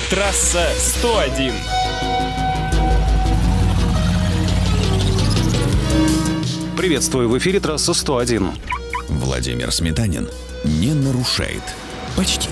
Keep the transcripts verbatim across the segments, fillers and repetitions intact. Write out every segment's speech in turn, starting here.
Трасса сто один. Приветствую, в эфире трасса сто один. Владимир Сметанин не нарушает. Почти.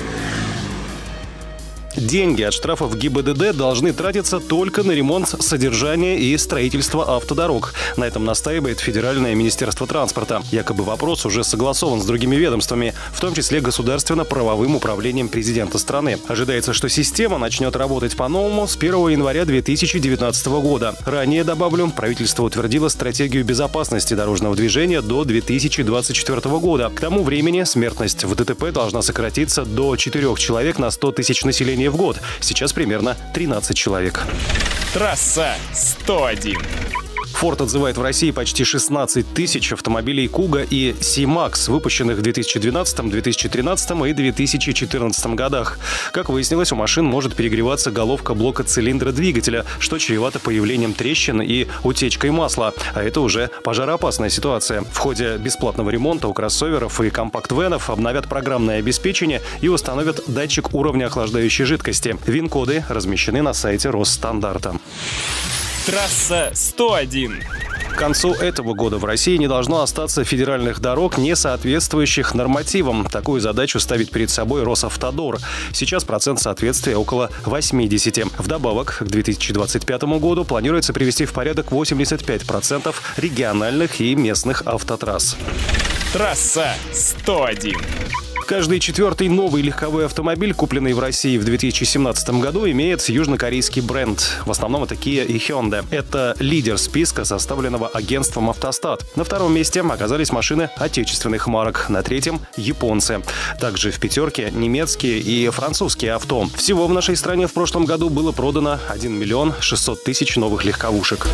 Деньги от штрафов ГИБДД должны тратиться только на ремонт, содержание и строительство автодорог. На этом настаивает Федеральное министерство транспорта. Якобы вопрос уже согласован с другими ведомствами, в том числе государственно-правовым управлением президента страны. Ожидается, что система начнет работать по-новому с первого января две тысячи девятнадцатого года. Ранее, добавлю, правительство утвердило стратегию безопасности дорожного движения до две тысячи двадцать четвёртого года. К тому времени смертность в ДТП должна сократиться до четырёх человек на сто тысяч населения в год. Сейчас примерно тринадцать человек. Трасса сто один. Форд отзывает в России почти шестнадцать тысяч автомобилей Куга и Си-Макс, выпущенных в две тысячи двенадцатом, две тысячи тринадцатом и две тысячи четырнадцатом годах. Как выяснилось, у машин может перегреваться головка блока цилиндра двигателя, что чревато появлением трещин и утечкой масла. А это уже пожароопасная ситуация. В ходе бесплатного ремонта у кроссоверов и компакт-венов обновят программное обеспечение и установят датчик уровня охлаждающей жидкости. ВИН-коды размещены на сайте Росстандарта. Трасса сто один. К концу этого года в России не должно остаться федеральных дорог, не соответствующих нормативам. Такую задачу ставит перед собой Росавтодор. Сейчас процент соответствия около восьмидесяти. Вдобавок, к две тысячи двадцать пятому году планируется привести в порядок восемьдесят пять процентов региональных и местных автотрасс. Трасса сто один. Каждый четвертый новый легковой автомобиль, купленный в России в две тысячи семнадцатом году, имеет южнокорейский бренд. В основном это Kia и Hyundai. Это лидер списка, составленного агентством «Автостат». На втором месте оказались машины отечественных марок. На третьем – японцы. Также в пятерке немецкие и французские авто. Всего в нашей стране в прошлом году было продано один миллион шестьсот тысяч новых легковушек.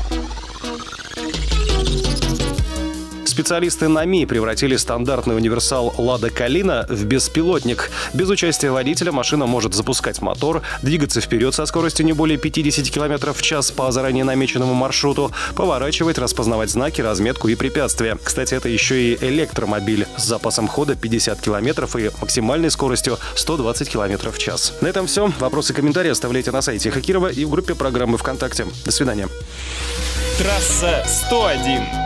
Специалисты НАМИ превратили стандартный универсал «Лада Калина» в беспилотник. Без участия водителя машина может запускать мотор, двигаться вперед со скоростью не более пятидесяти километров в час по заранее намеченному маршруту, поворачивать, распознавать знаки, разметку и препятствия. Кстати, это еще и электромобиль с запасом хода пятьдесят километров и максимальной скоростью сто двадцать километров в час. На этом все. Вопросы и комментарии оставляйте на сайте Хакирова и в группе программы ВКонтакте. До свидания. Трасса сто один.